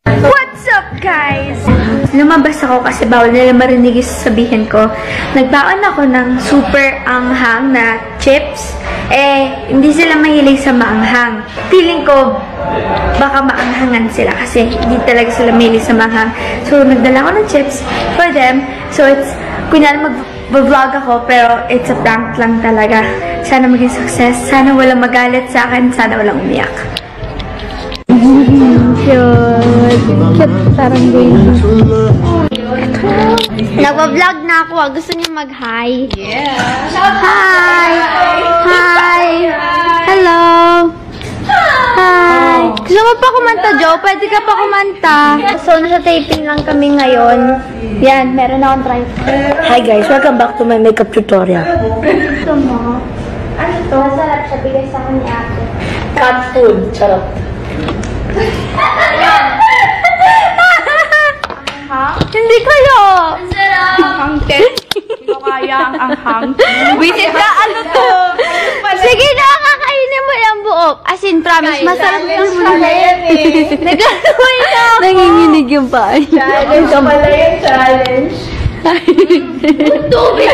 What's up, guys? Lumabas ako kasi bawal nila marinig yung sasabihin ko. Nagbaon ako ng super anghang na chips. Hindi sila mahilig sa maanghang. Feeling ko, baka maanghangan sila kasi hindi talaga sila mahilig sa maanghang. So, nagdala ako ng chips for them. So, it's, kunyari mag-vlog ako, pero it's a prank lang talaga. Sana maging success. Sana walang magalit sa akin. Sana walang umiyak. Cute. Parang baby. Nagpa-vlog na ako. Gusto niyo mag-hi? Yeah. Hi! Hi! Hello! Hi! Gusto mo pa kumanta, Joe? Pwede ka pa kumanta. So, nasa taping lang kami ngayon. Yan, meron akong tripod. Hi guys, welcome back to my makeup tutorial. Gusto mo? Ano to? Masarap siya. Bigay sa akin ni ate. Cat food, charot. Hindi kayo! Hangten. Hindi ko kaya ang anghang. Wisit ka, ano to? Sige na, kakainin mo yung buo. As in, promise, masarap yung Nagkatuloy na ako. Nanginginig yung paa. Challenge pala yung challenge. Tubig!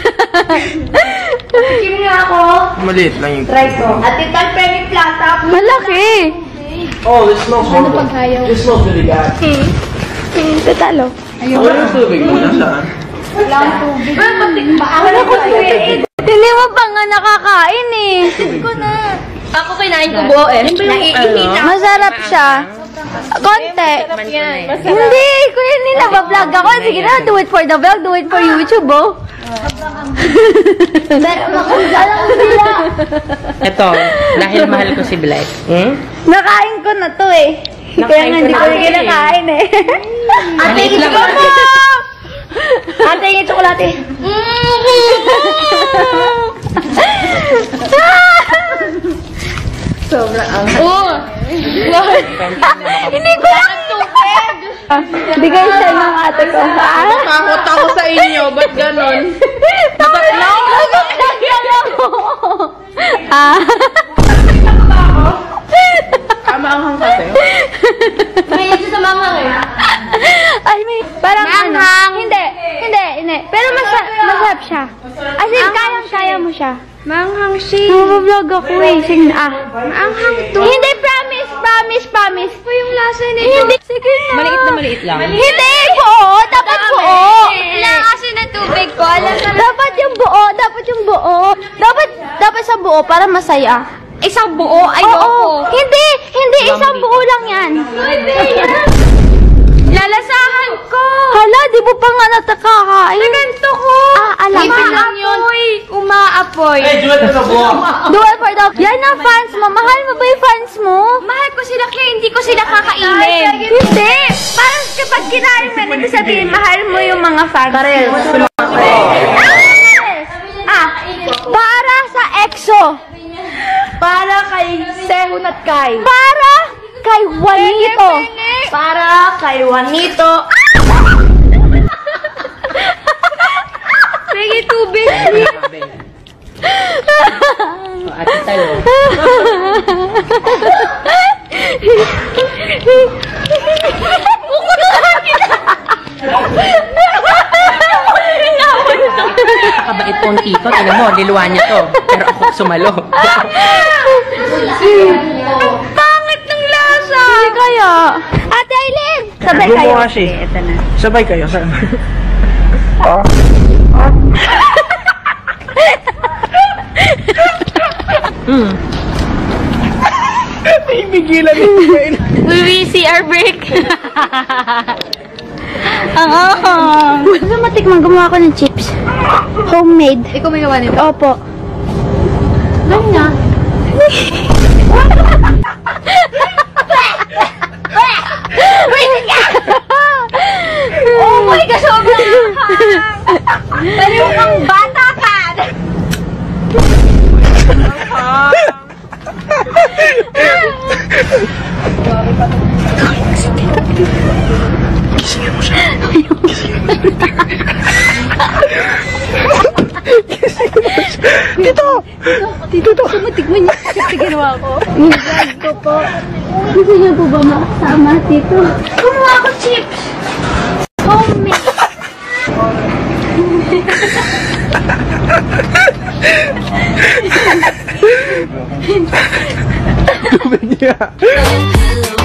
Kim nga ako. Maliit lang yung... Try ko. At itag penny plata. Malaki! Oh, this smells horrible. This smells really bad. Tatalo. Wala yung tubig mo. Nasaan? Wala ko tubig. Hindi mo pa nga nakakain eh. Ko na. Ako kinain ko buo eh. Masarap siya. Konti. Hindi, kuya, hindi nagbablog ako. Sige na, do it for the vlog, do it for YouTube, oh. Pero makanda lang sila. Ito, dahil mahal ko si Black. Nakain ko na to eh. Kaya nga hindi ko na kinakain eh. Ate, ito mo! Ate, yung tsokolate. Sobrang ang... Hindi ko lang tubig. Bigay siya ng ate ko. Takot ako sa inyo. Ba't ganon? Nagbablog ako. Maanghang kasi. May isa sa mama eh. Ay, may parang Maanghang. Hindi. Pero masarap siya. As in, kayang-kaya mo siya. Maanghang siya. Nagbablog ako eh. Sige na. Maanghang to. Hindi, promise. Po yung lasa niya. Hindi, sige na. Maliit lang. Hindi, buo. Dapat buo. Ilang kasi ng tubig ko. Dapat yung buo. Dapat sa buo para masaya. Isang buo? Ayoko. Oo. Hindi. Isang buo lang yan. Lalasahan ko. Hala, di mo pa nga natakakain. Ganto ko. Alam mo. Umaapoy. Hey, do it for the vlog. Dual for the... Yan ang fans mo. Mahal mo ba yung fans mo? Mahal ko sila kaya hindi ko sila kakainin. Hindi. Parang kapag kinain mo, ibig sabihin, mahal mo yung mga fans mo. Para sa EXO. Para kay Sehun at Kai. Para kay Juanito. Para kay Juanito. Sige, tubig. Ate tayo. Nakabait pong tito. Tingnan mo, niluwa niya to. Pero ako sumalo. Pangit ng lasa. Hindi kaya. Ate Aileen. Sabay kayo. Ito na. Sabay kayo. Saan? Ibigilan yung We see our break. Gusto matikman, gumawa ko ng chips. Homemade. Ikaw may gawa nito? Opo. Gawin na. Oh my God, sobrang Baliw kang bata ka! Gisingin mo siya. Gisingin mo siya. Gusto mo tigman niyo yung sa ginawa ko? Vlog ko po. Gusto niyo po ba makasama dito? Kumuha ako chips! Homemade! Gawin niya.